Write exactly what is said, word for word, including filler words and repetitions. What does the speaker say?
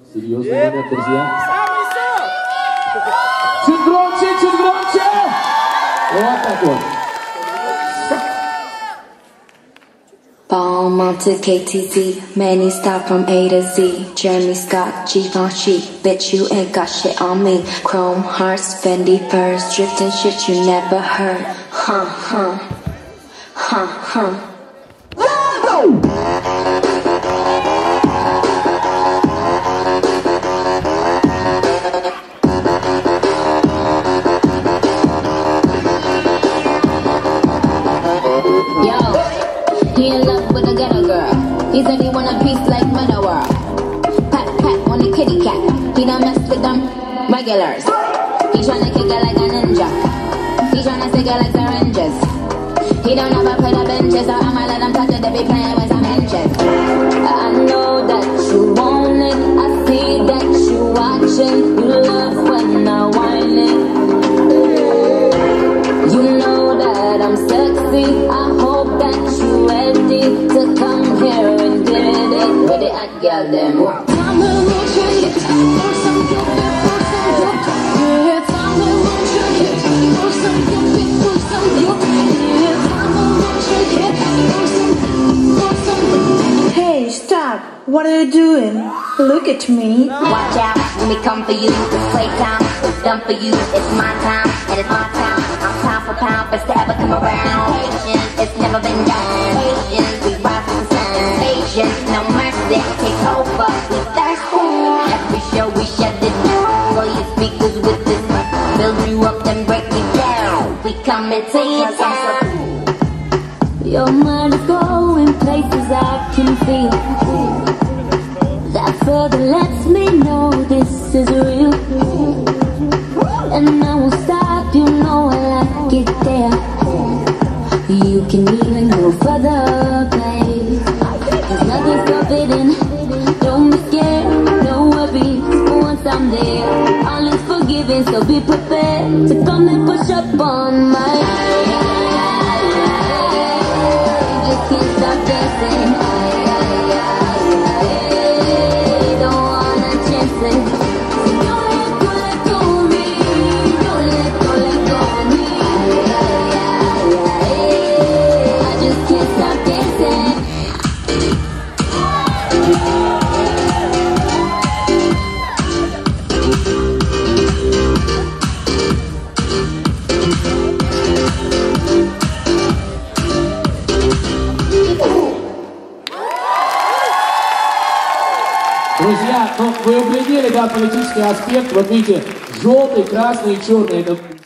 Серьезный момент, друзья. Чуть громче, чуть громче! Вот так вот. Balmain to K T Z, many stop from A to Z. Jeremy Scott, Givenchy, bitch you ain't got shit on me. Chrome hearts, Fendi furs, drifting shit you never heard. Huh, huh, huh, huh. He in love with a ghetto girl. He said he want a piece like Manowar. Pat pat on the kitty cat. He don't mess with them regulars. He tryna kick it like a ninja. He tryna stick it like syringes. He don't ever play the benches, so I'ma let him touch it. They be playing with some inches. I know that you want it. I see that you watching. You love when I whine it. You know that I'm sexy. I hope that you ready to come here and get it with it at girl them. Hey, stop! What are you doing? Look at me. Watch out when we come for you. It's playtime. It's done for you. It's my time and it's my time. I'm pound for pound, but ever come around. Patience, it's never been done. Patience, we rise to the sensation. No mercy, take over. We thirsty. Every show we shut it down. Blow your speakers with this. Build you up then break you down. We come and take it down. Your mind is going places I can feel. That further lets me know this is real. And I won't stop, you know I like it there. You can even go further, babe. Cause nothing's forbidden. Don't be scared, no worries. Once I'm there, all is forgiven. So be prepared to come and push up on my just can't stop dancing. Don't wanna chance it. Don't let go, let go of me. Don't let go, let go of me. I just can't stop dancing. Друзья, ну вы углядели, да, политический аспект. Вот видите, желтый, красный и черный.